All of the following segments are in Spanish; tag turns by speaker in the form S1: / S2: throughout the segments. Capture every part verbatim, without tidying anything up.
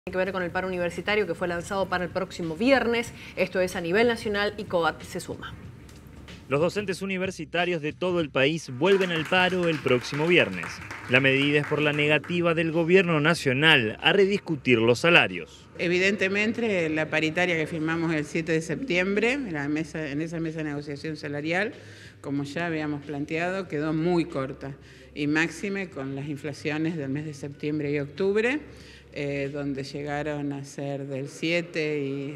S1: Tiene que ver con el paro universitario que fue lanzado para el próximo viernes. Esto es a nivel nacional y COAT se suma.
S2: Los docentes universitarios de todo el país vuelven al paro el próximo viernes. La medida es por la negativa del gobierno nacional a rediscutir los salarios.
S3: Evidentemente, la paritaria que firmamos el siete de septiembre, en, la mesa, en esa mesa de negociación salarial, como ya habíamos planteado, quedó muy corta. Y máxime con las inflaciones del mes de septiembre y octubre, eh, donde llegaron a ser del siete y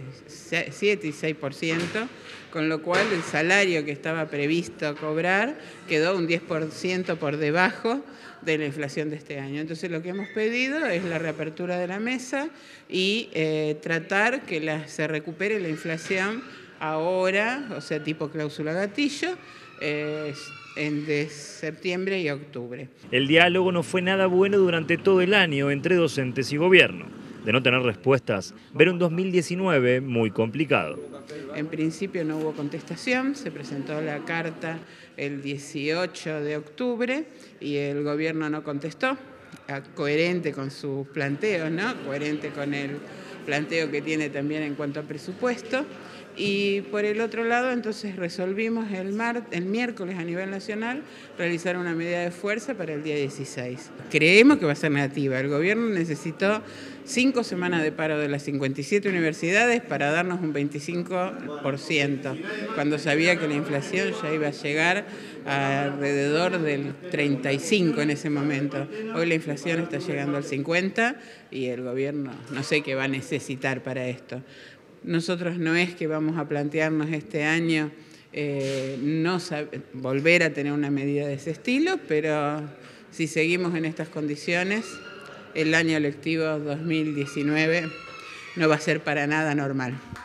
S3: seis por ciento, con lo cual el salario que estaba previsto cobrar quedó un diez por ciento por debajo de la inflación de este año. Entonces lo que hemos pedido es la reapertura de la mesa y eh, tratar que la, se recupere la inflación ahora, o sea, tipo cláusula gatillo, eh, en de septiembre y octubre.
S2: El diálogo no fue nada bueno durante todo el año entre docentes y gobierno. De no tener respuestas, ver un dos mil diecinueve muy complicado.
S3: En principio no hubo contestación, se presentó la carta el dieciocho de octubre y el gobierno no contestó, coherente con sus planteos, ¿no? Coherente con el planteo que tiene también en cuanto a presupuesto. Y por el otro lado, entonces resolvimos el, mar, el miércoles a nivel nacional realizar una medida de fuerza para el día dieciséis. Creemos que va a ser negativa. El gobierno necesitó cinco semanas de paro de las cincuenta y siete universidades para darnos un veinticinco por ciento, cuando sabía que la inflación ya iba a llegar a alrededor del treinta y cinco por ciento en ese momento. Hoy la inflación está llegando al cincuenta por ciento y el gobierno no sé qué va a necesitar para esto. Nosotros no es que vamos a plantearnos este año eh, no volver a tener una medida de ese estilo, pero si seguimos en estas condiciones, el año lectivo dos mil diecinueve no va a ser para nada normal.